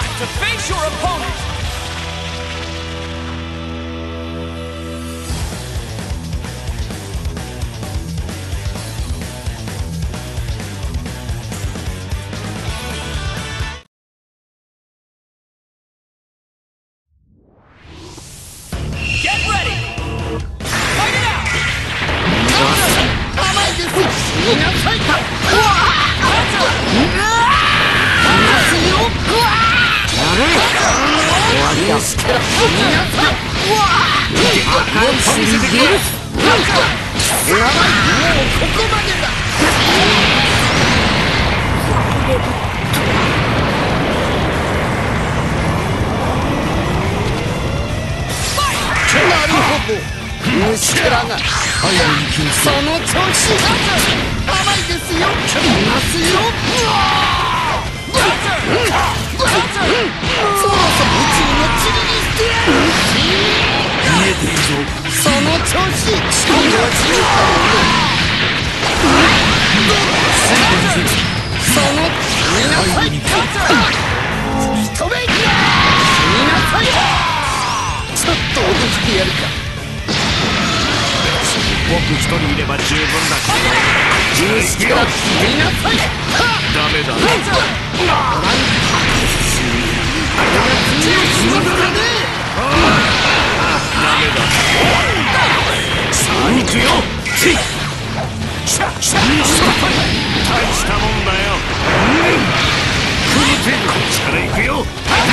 time to face your opponent! Get ready! Fight it out! 虫けらがその調子甘いですよ来ますよそろそろ宇宙の塵にしてやる見えているぞその調子今度は自由かその見なさい一目見なさいちょっと落としてやるか僕一人いれば十分だから許してやりなさいダメだダメださあ行くよ大したもんだよこっちから行くよ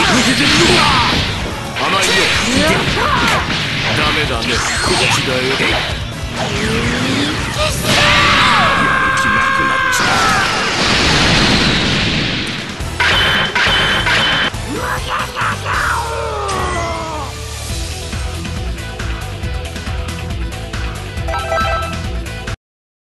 甘いよダメだねこっちだよ